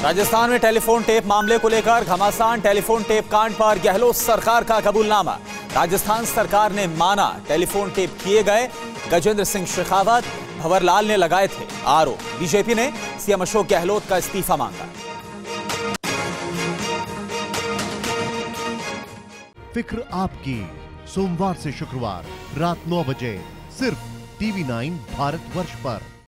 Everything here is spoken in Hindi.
राजस्थान में टेलीफोन टेप मामले को लेकर घमासान। टेलीफोन टेप कांड पर गहलोत सरकार का कबूलनामा। राजस्थान सरकार ने माना टेलीफोन टेप किए गए। गजेंद्र सिंह शेखावत, भंवरलाल ने लगाए थे आरोप। बीजेपी ने सीएम अशोक गहलोत का इस्तीफा मांगा। फिक्र आपकी, सोमवार से शुक्रवार रात 9 बजे सिर्फ TV9 भारतवर्ष पर।